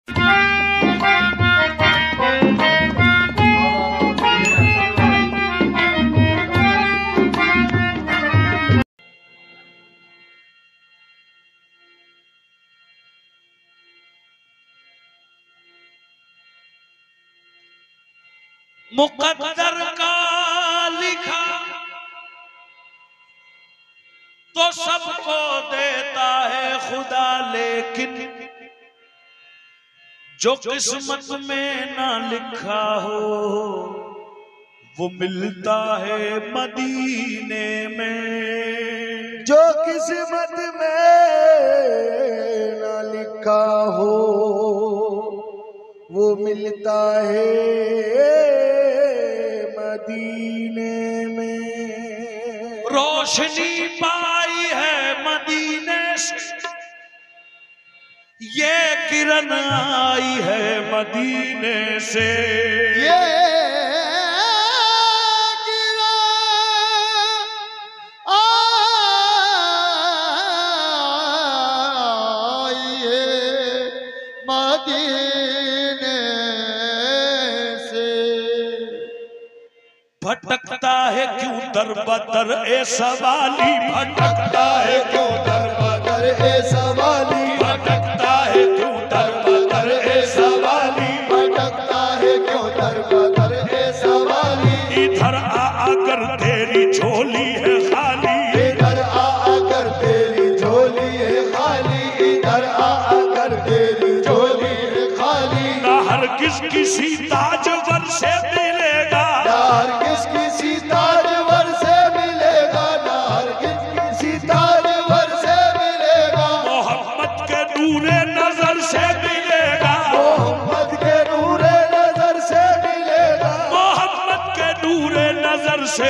मुकद्दर का लिखा तो सबको देता है खुदा, लेकिन जो किस्मत में ना लिखा हो वो मिलता है मदीने में। जो किस्मत में ना लिखा हो वो मिलता है मदीने में। रोशनी पाई है मदीने से, ये किरण आई है मदीने से। ये भटकता है क्यों दर बदर ए सवाली, भटकता है क्यों दर बदर ए सवाली, भटकता है क्यों दर बदर ए सवाली, भटकता है क्यों दर बदर ए सवाली। इधर आ अगर तेरी झोली है खाली, इधर आ अगर तेरी झोली है खाली, इधर आ अगर तेरी झोली है खाली। ना हरगिज़ किसी ताजवर से मिलेगा, ना हरगिज़ किसी ताजवर से मिलेगा, ना हरगिज़ किसी ताजवर से मिलेगा। मोहम्मद के नूरे नजर से मिलेगा, मोहम्मद के नूरे नजर से मिलेगा, मोहम्मद के नूरे नजर से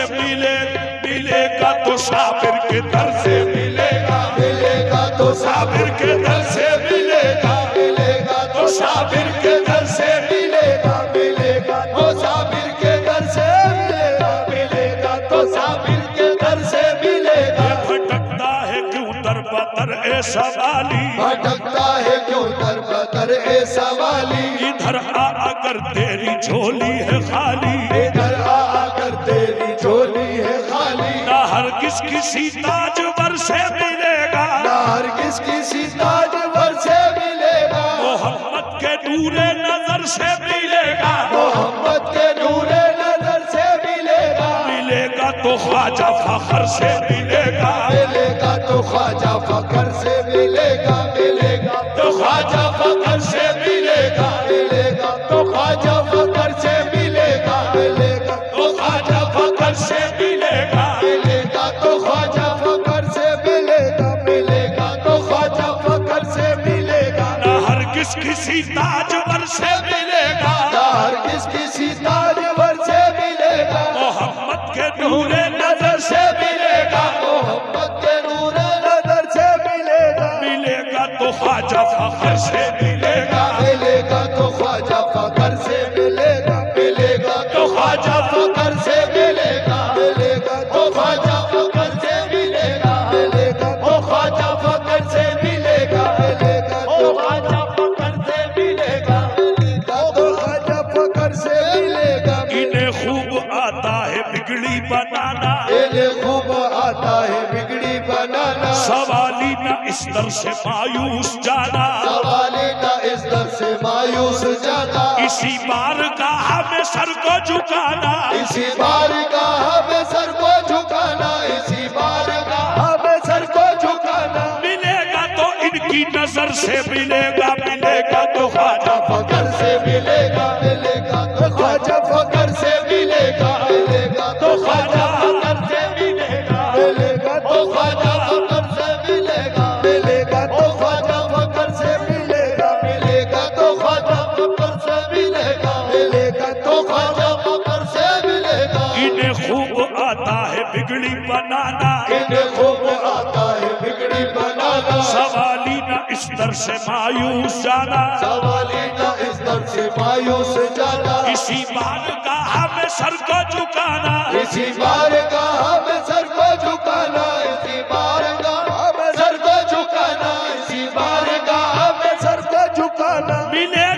मिलेगा तो साबिर के दर से मिलेगा, मिलेगा तो साबिर के दर से मिलेगा, मिलेगा तो साबिर के दर से मिलेगा, मिलेगा तो साबिर के दर से मिलेगा, मिलेगा तो साबिर के दर से मिलेगा। भटकता है क्यों दर बदर ए सवाली, भटकता है क्यों दर बदर ए सवाली। इधर आ अगर तेरी झोली है खाली, इधर आ अगर तेरी झोली है खाली। ना हरगिज़ किसी ताजवर से मिलेगा, ना हरगिज़ किसी ताजवर से मिलेगा, मोहम्मद के नूरे नजर से मिलेगा, मोहम्मद के नूरे नजर से मिलेगा। मिलेगा तो ख्वाजा फखर से मिलेगा, मिलेगा तो ख्वाजा फखर से मिलेगा, मिलेगा तो ख्वाजा फखर से मिलेगा, मिलेगा तो ख्वाजा फखर से मिलेगा, मिलेगा तो ख्वाजा फखर से मिलेगा, मिलेगा तो ख्वाजा फखर से मिलेगा, मिलेगा तो ख्वाजा फखर से मिलेगा। ना हरगिज़ किसी ताजवर से मिलेगा, ना हरगिज़ किसी ताजवर से मिलेगा, मोहम्मद के नूरे नजर से मिलेगा, मोहम्मद के नूरे नजर से मिलेगा। मिलेगा तो ख्वाजा फखर से मिलेगा, मिलेगा तो ख्वाजा फखर से मिलेगा, मिलेगा तो ख्वाजा फखर से मिलेगा, मिलेगा तो ख्वाजा फखर से मिलेगा, मिलेगा तो ख्वाजा फखर से मिलेगा, मिलेगा तो ख्वाजा फखर से मिलेगा, मिलेगा तो ख्वाजा फखर से मिलेगा। इन्हें खूब आता है बिगड़ी बनाना, इन्हें खूब आता है बिगड़ी बनाना, सवाली न इस दर से मायूस जाना, सवाली न इस दर से मायूस जाना। इसी बारगाह में सर को झुकाना, इसी बारगाह में सर को झुकाना, इसी बारगाह में सर को झुकाना। मिलेगा तो इनकी नजर से मिलेगा, मिलेगा तो ख्वाजा फखर से मिलेगा, मिलेगा तो ख्वाजा फखर से मिलेगा, मिलेगा तो ख्वाजा फखर से मिलेगा, मिलेगा तो ख्वाजा फखर से मिलेगा, मिलेगा तो ख्वाजा फखर से मिलेगा, मिलेगा तो ख्वाजा फखर से मिलेगा, मिलेगा तो ख्वाजा फखर से मिलेगा। इन्हें खूब आता है बिगड़ी बनाना, इन्हें खूब आता है बिगड़ी बनाना, सवाली न इस दर से मायूस जाना, सवाली न इस दर से मायूस जाना। इसी बारगाह में सर को झुकाना, इसी बारगाह में सर को झुकाना, इसी बारगाह में सर को झुकाना, इसी बारगाह में सर को झुकाना। मिलेगा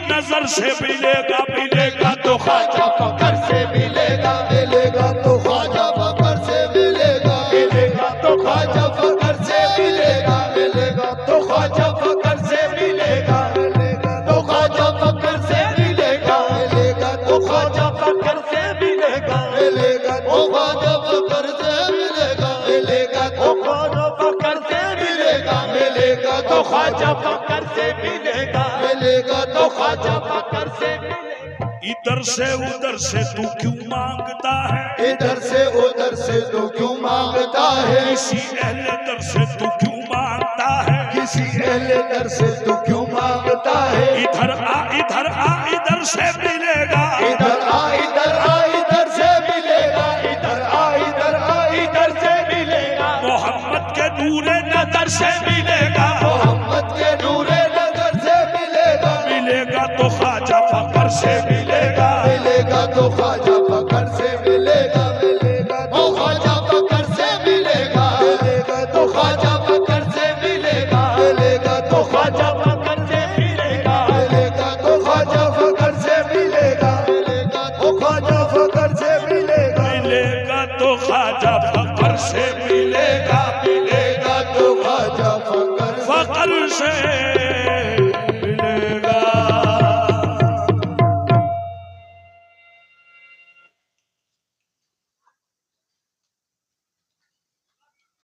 नजर से मिलेगा मिलेगा तो ख्वाजा फकर से मिलेगा मिलेगा तो ख्वाजा फकर से मिलेगा मिलेगा तो ख्वाजा फकर से मिलेगा मिलेगा तो ख्वाजा फकर से मिलेगा मिलेगा तो ख्वाजा फकर से मिलेगा मिलेगा तो ख्वाजा फकर से मिलेगा मिलेगा तो ख्वाजा फकर से मिलेगा मिलेगा तो ख्वाजा फकर से मिलेगा मिलेगा तो ख्वाजा फकर से मिलेगा मिलेगा तो ख्वाजा फकर से मिलेगा। इधर से उधर से तू क्यों मांगता है इधर से उधर से तू क्यों मांगता है किसी अहले दर से तू क्यों मांगता है किसी अहले दर से तू क्यों मांगता है इधर आ इधर आ इधर से मिलेगा इधर आ इधर आ इधर से मिलेगा इधर आ इधर आ इधर से मिलेगा मोहम्मद के नूरे नजर से मिलेगा मोहम्मद के नूरे नजर से मिलेगा मिलेगा तो ख्वाजा फकर से मिलेगा मिलेगा तो ख्वाजा फकर से मिलेगा मिलेगा तो ख्वाजा फकर से मिलेगा मिलेगा तो ख्वाजा फकर से मिलेगा मिलेगा तो ख्वाजा फकर से मिलेगा मिलेगा तो ख्वाजा फकर से मिलेगा मिलेगा तो ख्वाजा फकर